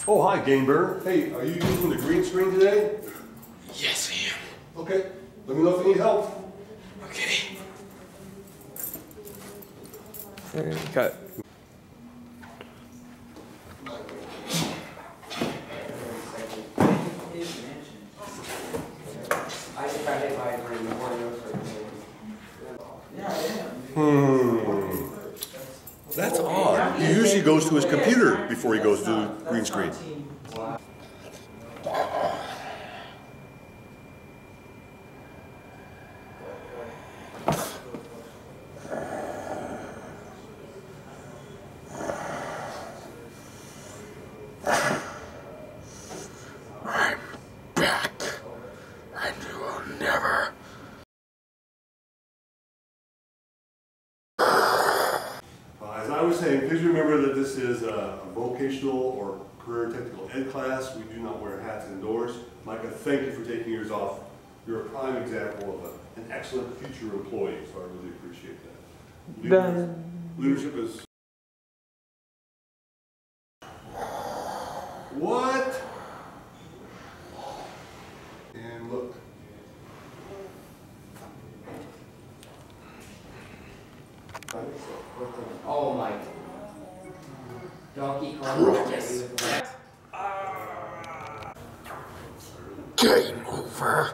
Oh, hi, Game Burner. Hey, are you using the green screen today? Yes, I am. Okay. Let me know if you need help. Okay. Cut. That's odd. He usually goes to his computer before he goes to the green screen. I'm back, and you will never. As I was saying, please remember that this is a vocational or career technical ed class. We do not wear hats indoors. Micah, thank you for taking yours off. You're a prime example of an excellent future employee, so I really appreciate that. Leadership is... What? And look. Oh my. Donkey Kong. Game over.